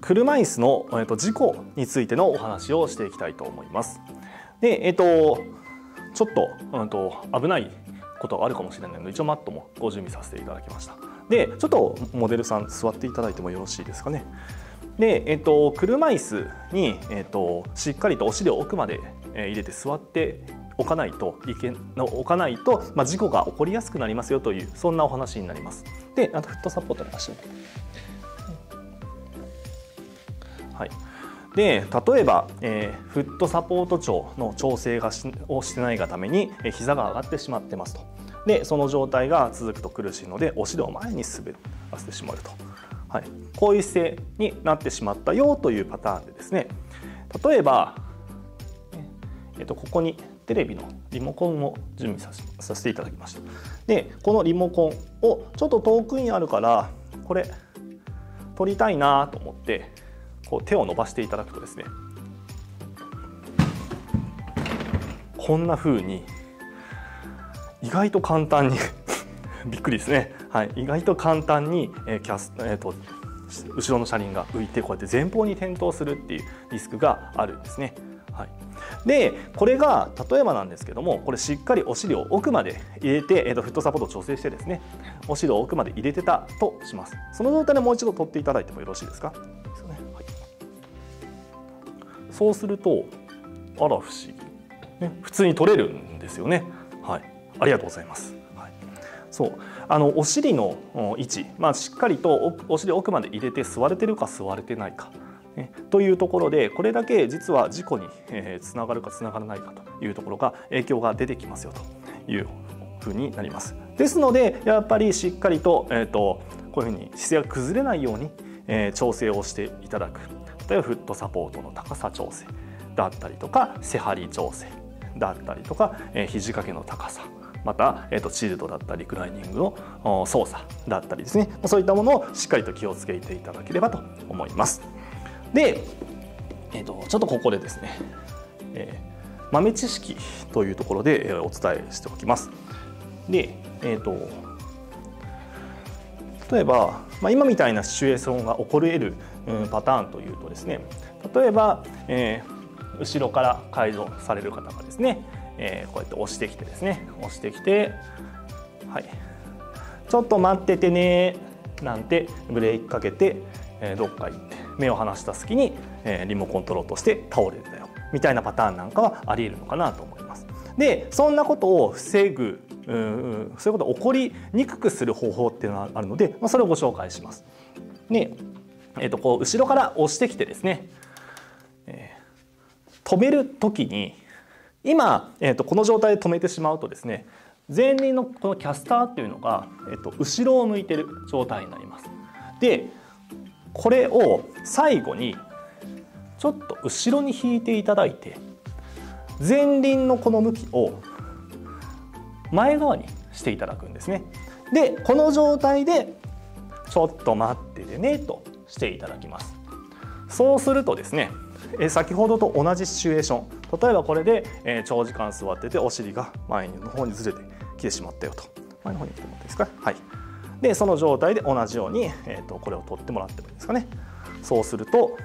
車椅子の、事故についてのお話をしていきたいと思います。で、ちょっと、危ないことがあるかもしれないので一応マットもご準備させていただきました。でちょっとモデルさん座っていただいてもよろしいですかね。で、車椅子に、しっかりとお尻を奥まで入れて座っておかないと事故が起こりやすくなりますよというそんなお話になります。で、あとフットサポートの足を、はい。で例えば、フットサポート長の調整をしてないがために膝が上がってしまってますと。でその状態が続くと苦しいのでお尻を前に滑らせてしまうと、はい、こういう姿勢になってしまったよというパターンでですね、例えば、ここにテレビのリモコンを準備させていただきました。でこのリモコンをちょっと遠くにあるからこれ取りたいなと思ってこう手を伸ばしていただくとですね、こんな風に意外と簡単にびっくりですね、はい、意外と簡単に後ろの車輪が浮いてこうやって前方に転倒するっていうリスクがあるんですね。はい、でこれが例えばなんですけども、これしっかりお尻を奥まで入れて、フットサポートを調整してですね、お尻を奥まで入れてたとします。その状態でもう一度取っていただいてもよろしいですか。そうするとあら不思議、ね、普通に取れるんですよね。はい、ありがとうございます。はい、そうお尻の位置、しっかりとお尻を奥まで入れて座れてるか座れてないか、ね、というところでこれだけ実は事故につながるかつながらないかというところが影響が出てきますよというふうになります。ですのでやっぱりしっかりと、こういうふうに姿勢が崩れないように、調整をしていただく。例えばフットサポートの高さ調整だったりとか背張り調整だったりとか、肘掛けの高さ、また、チルドだったりリクライニングの操作だったりですね、そういったものをしっかりと気をつけていただければと思います。で、ちょっとここでですね、豆知識というところでお伝えしておきます。で、例えば、今みたいなシチュエーションが起こり得るパターンというとですね、例えば、後ろから介助される方がですね、こうやって押してきてですね、押してきて、はい、ちょっと待っててねなんてブレーキかけて、どっか行って目を離した隙に、リモコン取ろうとして倒れるんだよみたいなパターンなんかはあり得るのかなと思います。でそんなことを防ぐそういうことが起こりにくくする方法っていうのがあるので、それをご紹介します。で、こう後ろから押してきてですね、止める時に今、この状態で止めてしまうとですね、前輪のこのキャスターっていうのが、後ろを向いてる状態になります。でこれを最後にちょっと後ろに引いていただいて前輪のこの向きを前側にしていただくんですね。でこの状態でちょっと待っててねとしていただきます。そうするとですね、先ほどと同じシチュエーション、例えばこれで長時間座っててお尻が前の方にずれてきてしまったよと、前の方に来てもらっていいですか。はい、でその状態で同じように、これを取ってもらってもいいですかね。そうすると、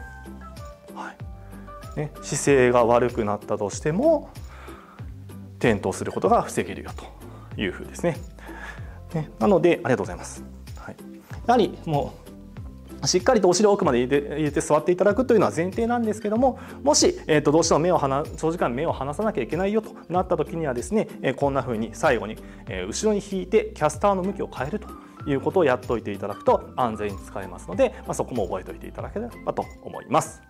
はいね、姿勢が悪くなったとしても転倒することが防げるよというふうですね。なのでありがとうございます。はい、やはりもうしっかりとお尻を奥まで入れて座っていただくというのは前提なんですけども、もし、どうしても長時間目を離さなきゃいけないよとなった時にはですね、こんな風に最後に、後ろに引いてキャスターの向きを変えるということをやっておいていただくと安全に使えますので、そこも覚えておいていただければと思います。